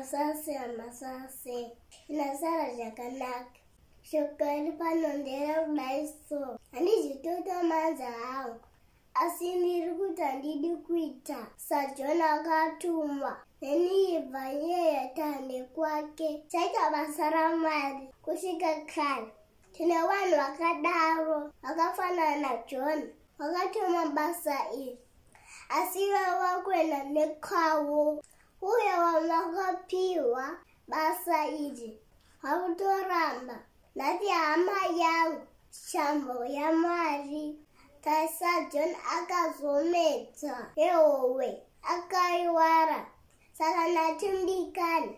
Masase. Inasara jakanak. Shokali panondera udaiso. Andijitoto manza hangu. Asinirikuta ndidi kuita. Sajona katumwa. Neniiva yeye tande kwake. Chaika basaramari. Kushika kani. Tine wanu wakadaro. Wakafana na John. Wakatuma basa ili. Asiwe wakwena nekawo. Huyo wamakapiwa basa ili. Hautoramba. Nati ama yangu. Shambo ya mari. Taisa John akazometa. Eowe. Akaiwara. Saka natundikani.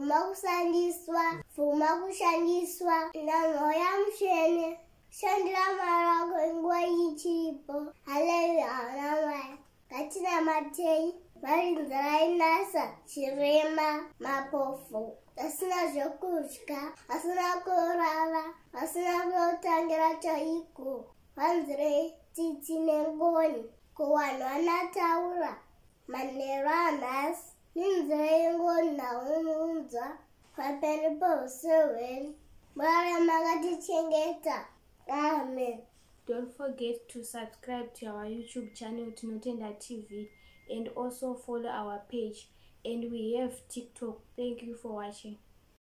Fuma kushandiswa. Na moya mshene. Shandila marago ingwa ichipo. Haleluya anamaya. Katina matei. Marinzara inasa. Chirema. Mapofu. Asina jokushka. Asina korara. Asina vyotangira chaiku. Wanzire titi nengoni. Kuwano anataura. Maneranas. Ninzire ngoni na ununza. Kwapenipo sewen. Mwara magati chengeta. Amen. Don't forget to subscribe to our YouTube channel Tinotenda TV and also follow our page, and we have TikTok. Thank you for watching.